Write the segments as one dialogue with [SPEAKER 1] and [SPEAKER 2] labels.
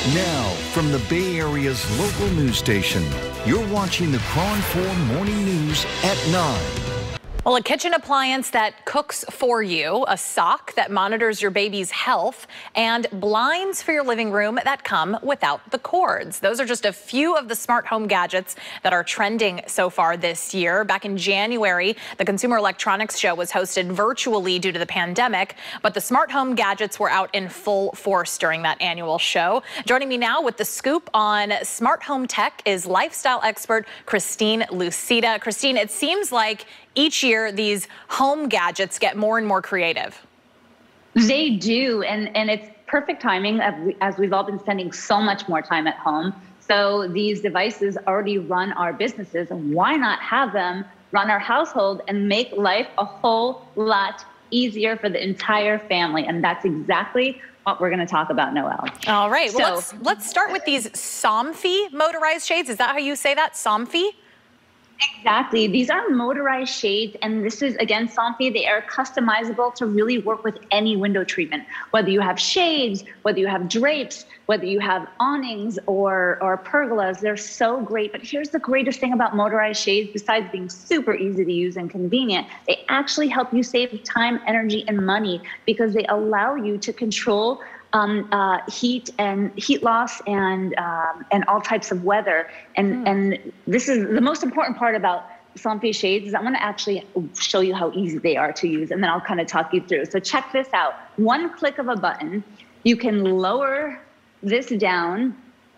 [SPEAKER 1] Now, from the Bay Area's local news station, you're watching the KRON4 Morning News at 9.
[SPEAKER 2] Well, a kitchen appliance that cooks for you, a sock that monitors your baby's health, and blinds for your living room that come without the cords. Those are just a few of the smart home gadgets that are trending so far this year. Back in January, the Consumer Electronics Show was hosted virtually due to the pandemic, but the smart home gadgets were out in full force during that annual show. Joining me now with the scoop on smart home tech is lifestyle expert Christine Lusita. Christine, it seems like each year these home gadgets get more and more creative.
[SPEAKER 3] They do, and it's perfect timing as we've all been spending so much more time at home. So these devices already run our businesses. Why not have them run our household and make life a whole lot easier for the entire family? And that's exactly what we're going to talk about, Noelle.
[SPEAKER 2] All right, well, let's start with these Somfy motorized shades. Is that how you say that, Somfy?
[SPEAKER 3] Exactly. These are motorized shades, and this is, again, Somfy. They are customizable to really work with any window treatment, whether you have shades, whether you have drapes, whether you have awnings or pergolas. They're so great. But here's the greatest thing about motorized shades, besides being super easy to use and convenient, they actually help you save time, energy, and money because they allow you to control heat loss and all types of weather. And this is the most important part about Somfy shades is I'm going to actually show you how easy they are to use, and then I'll kind of talk you through. So check this out. One click of a button, you can lower this down,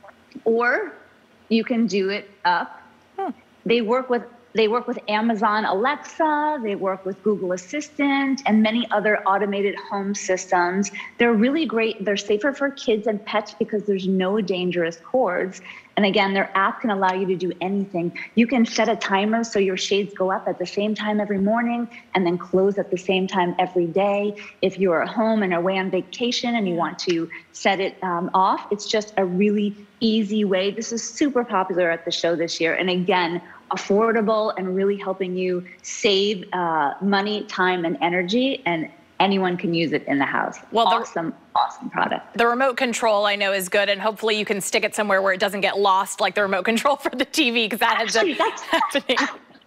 [SPEAKER 3] or you can do it up. They work with Amazon Alexa, they work with Google Assistant, and many other automated home systems. They're really great. They're safer for kids and pets because there's no dangerous cords. And again, their app can allow you to do anything. You can set a timer so your shades go up at the same time every morning and then close at the same time every day. If you're at home and away on vacation and you want to set it off, it's just a really easy way. This is super popular at the show this year. And again, affordable and really helping you save money, time, and energy, and anyone can use it in the house. Well, awesome product.
[SPEAKER 2] The remote control I know is good, and hopefully you can stick it somewhere where it doesn't get lost, like the remote control for the TV, because that ends up happening.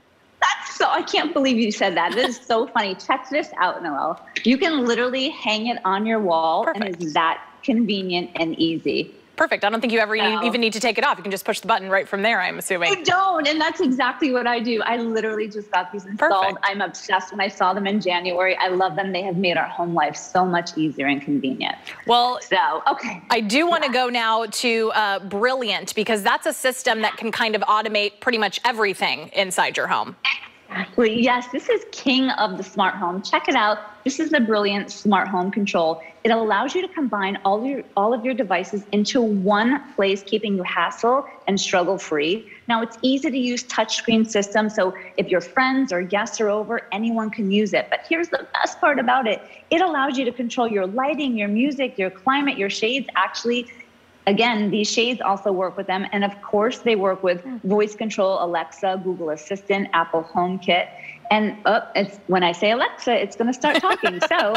[SPEAKER 3] I can't believe you said that. This is so funny. Check this out, Noelle. You can literally hang it on your wall. Perfect. And it's that convenient and easy.
[SPEAKER 2] Perfect. I don't think you ever even need to take it off. You can just push the button right from there, I'm assuming.
[SPEAKER 3] You don't, and that's exactly what I do. I literally just got these installed. Perfect. I'm obsessed when I saw them in January. I love them. They have made our home life so much easier and convenient. Well, okay.
[SPEAKER 2] I do want to go now to Brilliant, because that's a system that can kind of automate pretty much everything inside your home.
[SPEAKER 3] Exactly. Yes, this is king of the smart home. Check it out. This is the Brilliant Smart Home Control. It allows you to combine all of your devices into one place, keeping you hassle and struggle-free. Now, it's easy to use touchscreen system, so if your friends or guests are over, anyone can use it. But here's the best part about it. It allows you to control your lighting, your music, your climate, your shades. Actually, again, these shades also work with them. And of course, they work with voice control, Alexa, Google Assistant, Apple HomeKit. And when I say Alexa, it's going to start talking. So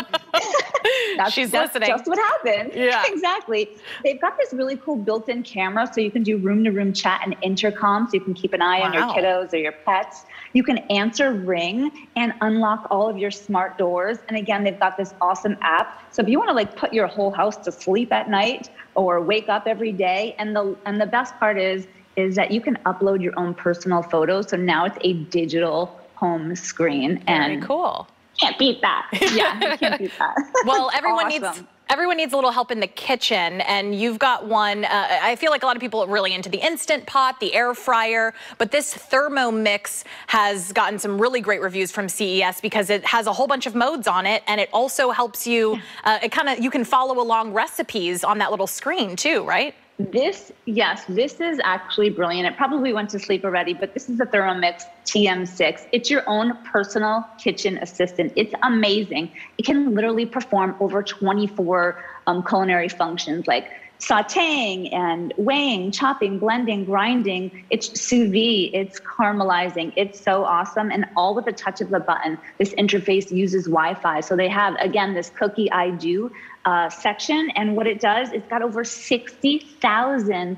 [SPEAKER 3] that's
[SPEAKER 2] listening.
[SPEAKER 3] Just what happened.
[SPEAKER 2] Yeah,
[SPEAKER 3] exactly. They've got this really cool built-in camera, so you can do room-to-room chat and intercom, so you can keep an eye on your kiddos or your pets. You can answer Ring and unlock all of your smart doors. And again, they've got this awesome app. So if you want to put your whole house to sleep at night or wake up every day, and the best part is that you can upload your own personal photos. So now it's a digital home screen.
[SPEAKER 2] Very cool.
[SPEAKER 3] Can't beat that. Yeah, you can't beat that.
[SPEAKER 2] Well, everyone needs a little help in the kitchen, and you've got one. I feel like a lot of people are really into the Instant Pot, the air fryer, but this Thermomix has gotten some really great reviews from CES because it has a whole bunch of modes on it, and it also helps you. You can follow along recipes on that little screen too, right?
[SPEAKER 3] This is actually brilliant. It probably went to sleep already, but this is the Thermomix TM6. It's your own personal kitchen assistant. It's amazing. It can literally perform over 24 culinary functions like sauteing and weighing, chopping, blending, grinding. It's sous vide, it's caramelizing. It's so awesome. And all with the touch of the button. This interface uses Wi-Fi. So they have, again, this cookie I do section, and what it does, it's got over 60,000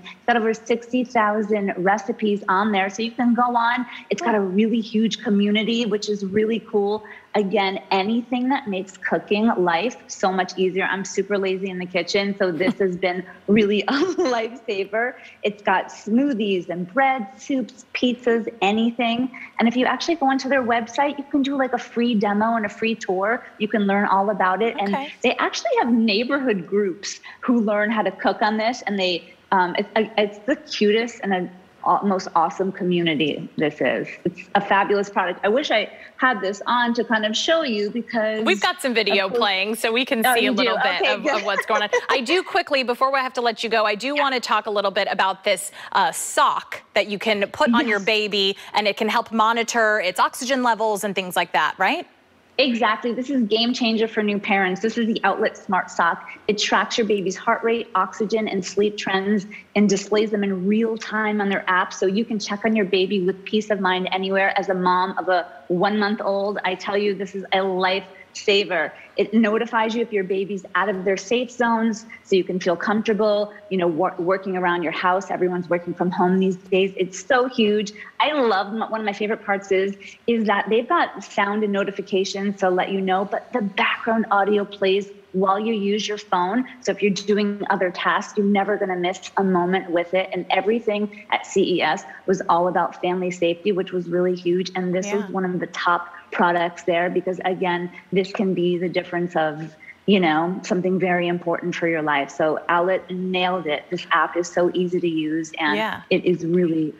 [SPEAKER 3] recipes on there. So you can go on. It's got a really huge community, which is really cool. Again, anything that makes cooking life so much easier. I'm super lazy in the kitchen, so this has been really a lifesaver. It's got smoothies and bread, soups, pizzas, anything. And if you actually go onto their website, you can do like a free demo and a free tour. You can learn all about it. Okay. And they actually have neighborhood groups who learn how to cook on this, and they it's the cutest and most awesome community this is. It's a fabulous product. I wish I had this on to kind of show you, because
[SPEAKER 2] we've got some video playing so we can see a little bit of what's going on. I do quickly, before I have to let you go, I do want to talk a little bit about this sock that you can put on your baby, and it can help monitor its oxygen levels and things like that, right?
[SPEAKER 3] Exactly. This is a game changer for new parents. This is the Outlet Smart Sock. It tracks your baby's heart rate, oxygen, and sleep trends, and displays them in real time on their app, so you can check on your baby with peace of mind anywhere. As a mom of a 1-month-old, I tell you, this is a lifesaver. It notifies you if your baby's out of their safe zones, so you can feel comfortable, you know, working around your house. Everyone's working from home these days. It's so huge. I love, one of my favorite parts is that they've got sound and notifications to let you know, but the background audio plays while you use your phone. So if you're doing other tasks, you're never going to miss a moment with it. And everything at CES was all about family safety, which was really huge. And this is one of the top products there, because again, this can be the difference of, you know, something very important for your life. So Outlet nailed it. This app is so easy to use, and it is really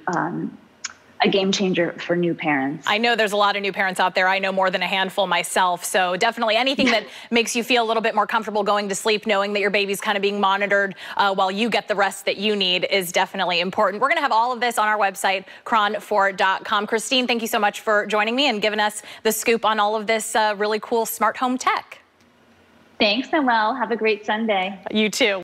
[SPEAKER 3] a game changer for new parents. I know there's a lot of new parents out there. I know more than a handful myself. So definitely anything that makes you feel a little bit more comfortable going to sleep, knowing that your baby's kind of being monitored while you get the rest that you need, is definitely important. We're going to have all of this on our website, KRON4.com. Christine, thank you so much for joining me and giving us the scoop on all of this really cool smart home tech. Thanks, Noelle. Have a great Sunday. You too.